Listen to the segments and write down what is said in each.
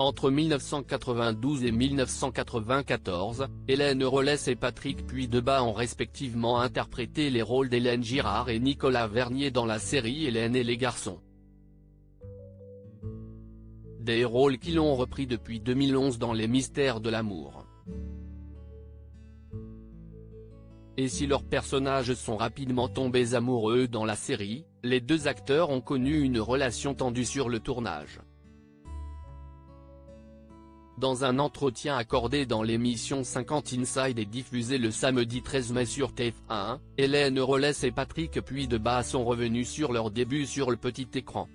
Entre 1992 et 1994, Hélène Rollès et Patrick Puydebas ont respectivement interprété les rôles d'Hélène Girard et Nicolas Vernier dans la série Hélène et les garçons. Des rôles qu'ils ont repris depuis 2011 dans Les Mystères de l'amour. Et si leurs personnages sont rapidement tombés amoureux dans la série, les deux acteurs ont connu une relation tendue sur le tournage. Dans un entretien accordé dans l'émission 50 Inside et diffusé le samedi 13 mai sur TF1, Hélène Rollès et Patrick Puydebas sont revenus sur leur début sur le petit écran.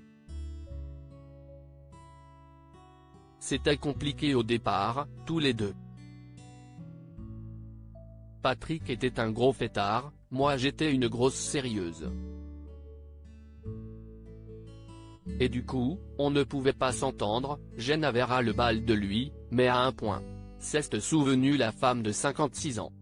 C'était compliqué au départ, tous les deux. Patrick était un gros fêtard, moi j'étais une grosse sérieuse. Et du coup, on ne pouvait pas s'entendre, je n'avais ras le bal de lui, mais à un point. S'est souvenue la femme de 56 ans.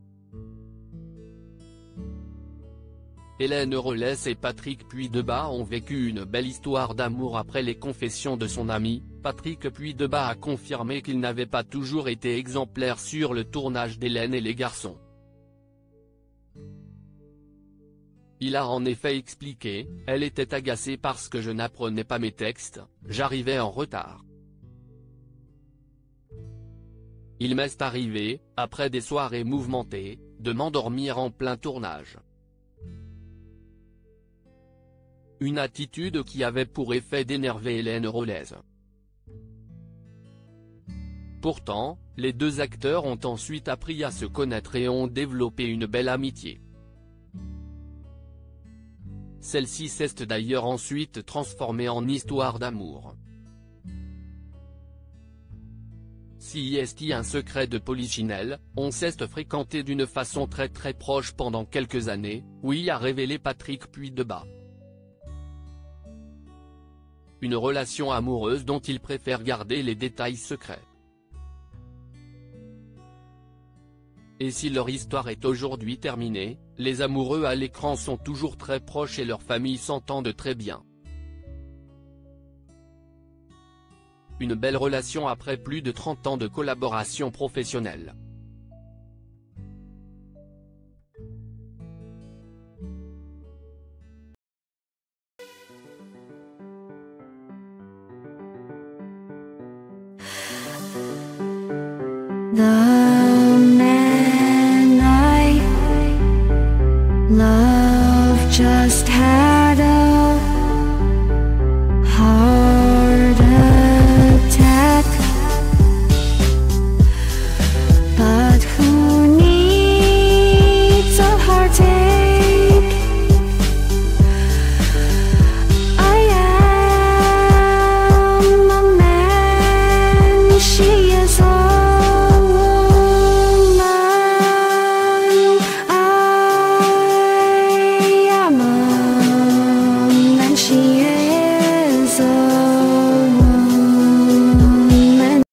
Hélène Rollès et Patrick Puydebas ont vécu une belle histoire d'amour après les confessions de son ami. Patrick Puydebas a confirmé qu'il n'avait pas toujours été exemplaire sur le tournage d'Hélène et les garçons. Il a en effet expliqué, elle était agacée parce que je n'apprenais pas mes textes, j'arrivais en retard. Il m'est arrivé, après des soirées mouvementées, de m'endormir en plein tournage. Une attitude qui avait pour effet d'énerver Hélène Rollès. Pourtant, les deux acteurs ont ensuite appris à se connaître et ont développé une belle amitié. Celle-ci s'est d'ailleurs ensuite transformée en histoire d'amour. Si est un secret de Polichinelle, on s'est fréquenté d'une façon très proche pendant quelques années, oui a révélé Patrick Puydebas. Une relation amoureuse dont il préfère garder les détails secrets. Et si leur histoire est aujourd'hui terminée, les amoureux à l'écran sont toujours très proches et leurs familles s'entendent très bien. Une belle relation après plus de 30 ans de collaboration professionnelle. Love just had